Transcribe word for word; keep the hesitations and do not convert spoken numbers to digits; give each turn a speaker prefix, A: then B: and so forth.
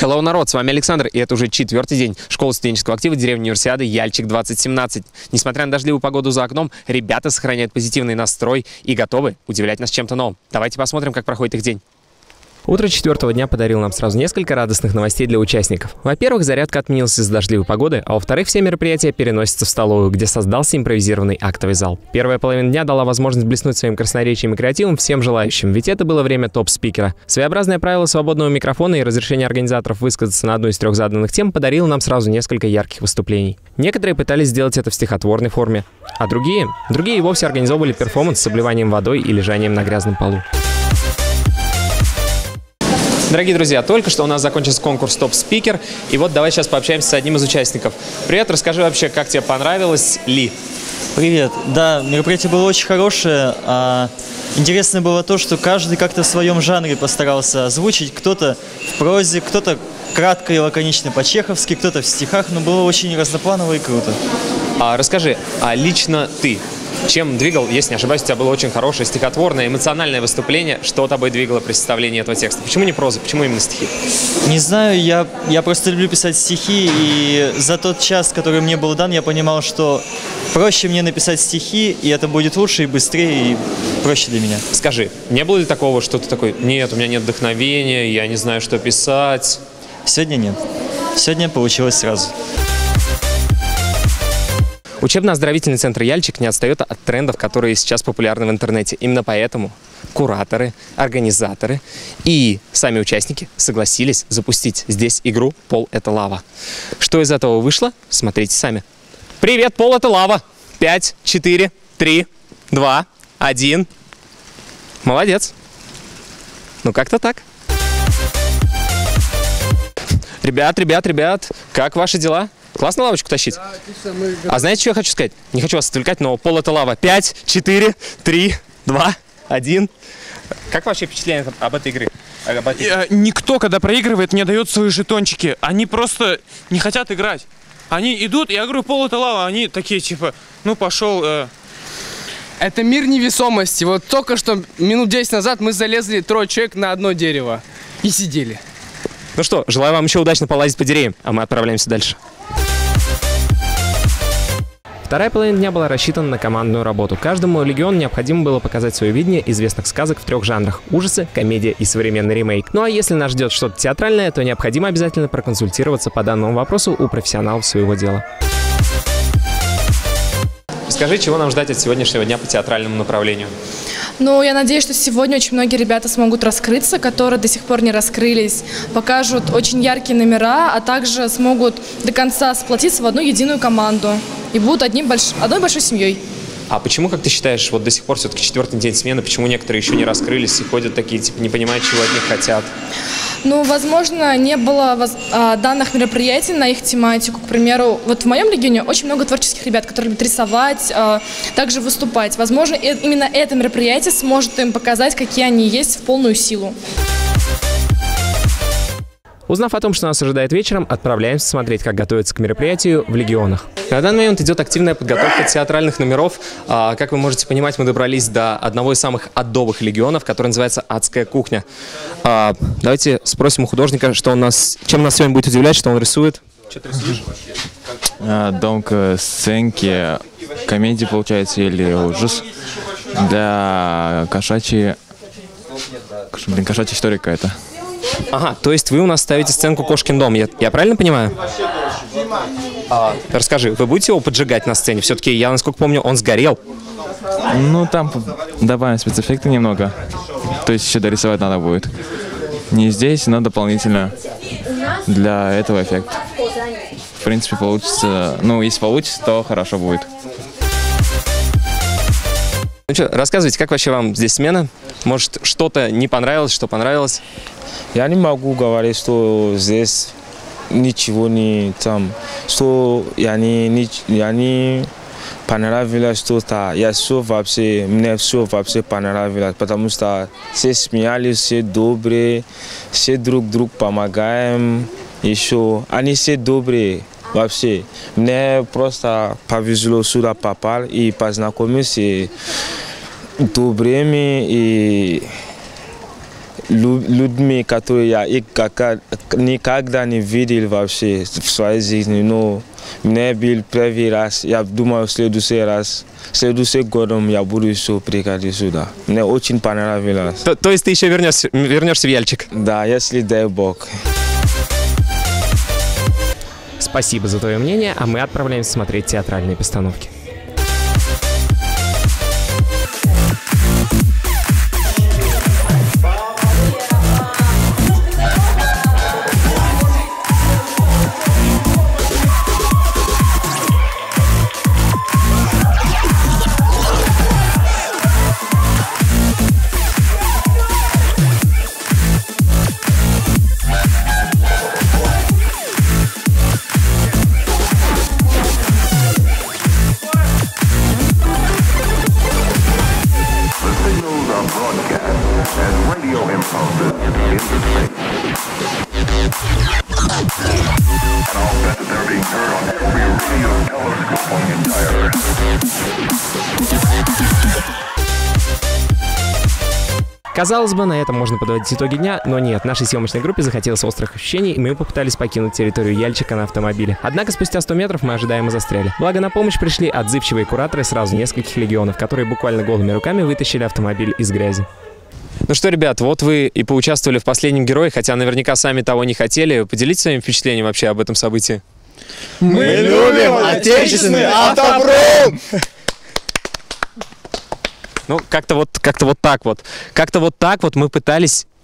A: Hello, народ, с вами Александр, и это уже четвертый день школы студенческого актива деревни Универсиады Яльчик двадцать семнадцать. Несмотря на дождливую погоду за окном, ребята сохраняют позитивный настрой и готовы удивлять нас чем-то новым. Давайте посмотрим, как проходит их день. Утро четвертого дня подарило нам сразу несколько радостных новостей для участников. Во-первых, зарядка отменилась из-за дождливой погоды, а во-вторых, все мероприятия переносятся в столовую, где создался импровизированный актовый зал. Первая половина дня дала возможность блеснуть своим красноречием и креативом всем желающим, ведь это было время топ-спикера. Своеобразное правило свободного микрофона и разрешение организаторов высказаться на одну из трех заданных тем подарило нам сразу несколько ярких выступлений. Некоторые пытались сделать это в стихотворной форме, а другие, другие и вовсе организовывали перформанс с обливанием водой и лежанием на грязном полу. Дорогие друзья, только что у нас закончился конкурс «Топ-спикер», и вот давай сейчас пообщаемся с одним из участников. Привет, расскажи вообще, как тебе понравилось ли?
B: Привет. Да, мероприятие было очень хорошее. А, интересно было то, что каждый как-то в своем жанре постарался озвучить. Кто-то в прозе, кто-то кратко и лаконично по-чеховски, кто-то в стихах, но было очень разнопланово и круто.
A: А, расскажи, а лично ты чем двигал, если не ошибаюсь, у тебя было очень хорошее стихотворное, эмоциональное выступление. Что тобой двигало при составлении этого текста? Почему не проза? Почему именно стихи?
B: Не знаю, я, я просто люблю писать стихи, и за тот час, который мне был дан, я понимал, что проще мне написать стихи, и это будет лучше и быстрее, и проще для меня.
A: Скажи, не было ли такого, что ты такой: нет, у меня нет вдохновения, я не знаю, что писать?
B: Сегодня нет. Сегодня получилось сразу.
A: Учебно-оздоровительный центр «Яльчик» не отстает от трендов, которые сейчас популярны в интернете. Именно поэтому кураторы, организаторы и сами участники согласились запустить здесь игру «Пол – это лава». Что из этого вышло, смотрите сами. Привет, пол – это лава! Пять, четыре, три, два, один. Молодец. Ну, как-то так. Ребят, ребят, ребят, как ваши дела? Классно лавочку тащить? Да, а знаете, что я хочу сказать? Не хочу вас отвлекать, но пол – это лава. Пять, четыре, три, два, один. Как вообще впечатление об этой игре? Об этой...
C: Никто, когда проигрывает, не дает свои жетончики. Они просто не хотят играть. Они идут, я говорю, пол – это лава. Они такие, типа, ну пошел... Э...
D: Это мир невесомости. Вот только что минут десять назад мы залезли трое человек на одно дерево и сидели.
A: Ну что, желаю вам еще удачно полазить по деревьям, а мы отправляемся дальше. Вторая половина дня была рассчитана на командную работу. Каждому легиону необходимо было показать свое видение известных сказок в трех жанрах – ужасы, комедия и современный ремейк. Ну а если нас ждет что-то театральное, то необходимо обязательно проконсультироваться по данному вопросу у профессионалов своего дела. Скажи, чего нам ждать от сегодняшнего дня по театральному направлению?
E: Ну, я надеюсь, что сегодня очень многие ребята смогут раскрыться, которые до сих пор не раскрылись, покажут очень яркие номера, а также смогут до конца сплотиться в одну единую команду и будут одним больш... одной большой семьей.
A: А почему, как ты считаешь, вот до сих пор все-таки четвертый день смены, почему некоторые еще не раскрылись и ходят такие, типа, не понимают, чего от них хотят?
E: Ну, возможно, не было воз... а, данных мероприятий на их тематику. К примеру, вот в моем регионе очень много творческих ребят, которые любят рисовать, а, также выступать. Возможно, э- именно это мероприятие сможет им показать, какие они есть в полную силу.
A: Узнав о том, что нас ожидает вечером, отправляемся смотреть, как готовятся к мероприятию в легионах. На данный момент идет активная подготовка театральных номеров. А, как вы можете понимать, мы добрались до одного из самых адовых легионов, который называется «Адская кухня». А, давайте спросим у художника, что он нас, чем нас сегодня будет удивлять, что он рисует. Что ты рисуешь?
F: Дом к сценке, комедии, получается, или ужас. Для кошачьей... Блин, кошачья история какая-то.
A: Ага, то есть вы у нас ставите сценку «Кошкин дом», я, я правильно понимаю? А, расскажи, вы будете его поджигать на сцене? Все-таки, я, насколько помню, он сгорел.
F: Ну, там добавим спецэффекты немного. То есть еще дорисовать надо будет. Не здесь, но дополнительно для этого эффекта. В принципе, получится... Ну, если получится, то хорошо будет.
A: Ну что, рассказывайте, как вообще вам здесь смена? Может, что-то не понравилось, что понравилось?
G: Я не могу говорить, что здесь ничего не там, что я не, я не понравилось что-то. Я все вообще, мне все вообще понравилось, потому что все смеялись, все добрые, все друг другу помогаем, еще они все добрые. Вообще, мне просто повезло сюда попал и познакомиться с добрыми и людьми, которые я их никогда не видел вообще в своей жизни. Но мне был первый раз, я думаю, в следующий раз, в следующий годом я буду еще приходить сюда. Мне очень понравилось.
A: То, то есть ты еще вернешься, вернешься в Яльчик?
G: Да, если дай Бог.
A: Спасибо за твое мнение, а мы отправляемся смотреть театральные постановки. Казалось бы, на этом можно подводить итоги дня, но нет, нашей съемочной группе захотелось острых ощущений, и мы попытались покинуть территорию Яльчика на автомобиле. Однако спустя сто метров мы ожидаемо застряли. Благо на помощь пришли отзывчивые кураторы сразу нескольких легионов, которые буквально голыми руками вытащили автомобиль из грязи. Ну что, ребят, вот вы и поучаствовали в последнем герое, хотя наверняка сами того не хотели. Поделитесь своим впечатлением вообще об этом событии.
H: Мы любим отечественный автопром!
A: Ну, как-то вот, как-то вот так вот. Как-то вот так вот мы пытались